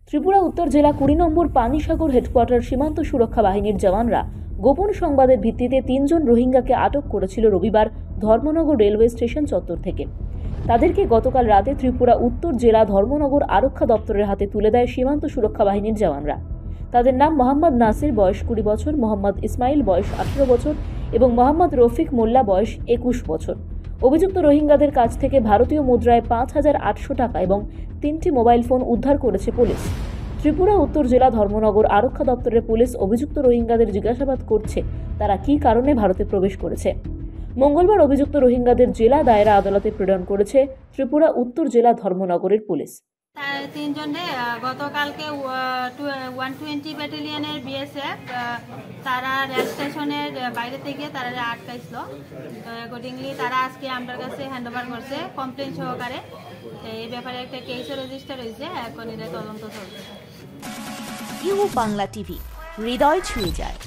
ত্রিপুরা উত্তর জেলা 20 নম্বর পানিসাগর হেডকোয়ার্টার সীমান্ত সুরক্ষা বাহিনীর জওয়ানরা গোপন সংবাদের ভিত্তিতে 3 জন রোহিঙ্গাকে আটক করেছিল রবিবার ধর্মনগর রেলওয়ে স্টেশন চত্বর থেকে। তাদেরকে গতকাল রাতে ত্রিপুরা উত্তর জেলা ধর্মনগর আরক্ষা দপ্তরের হাতে তুলে দেয় সীমান্ত সুরক্ষা বাহিনীর জওয়ানরা। তাদের নাম মোহাম্মদ নাসির, বয়স 20 বছর, মোহাম্মদ ইসমাইল, বয়স 18 বছর এবং মোহাম্মদ রফিক মোল্লা, বয়স 21 বছর। অভিযুক্ত রোহিঙ্গাদের কাছ থেকে ভারতীয় মুদ্রায় 5,800 টাকা এবং 3টি মোবাইল ফোন উদ্ধার করেছে পুলিশ। ত্রিপুরা উত্তর জেলা ধর্মনগর আরক্ষা দপ্তরের পুলিশ অভিযুক্ত রোহিঙ্গাদের জিজ্ঞাসাবাদ করছে তারা কী কারণে ভারতে প্রবেশ করেছে। মঙ্গলবার অভিযুক্ত রোহিঙ্গাদের জেলা দায়রা আদালতে প্রেরণ করেছে ত্রিপুরা উত্তর জেলা ধর্মনগরের পুলিশ। তিনজনে গতকালকে 120 ব্যাটালিয়নের বিএসএফ তারা রেল স্টেশনের বাইরে থেকে তারা আটকাইছিল। তো অ্যাকর্ডিংলি তারা আজকে আমার কাছে হ্যান্ড ওভার করছে কমপ্লেন সহকারে। এই ব্যাপারে একটা কেসও রেজিস্টার হয়েছে, এখন এটা তদন্ত চলছে। বাংলা টিভি, হৃদয় ছুঁয়ে যায়।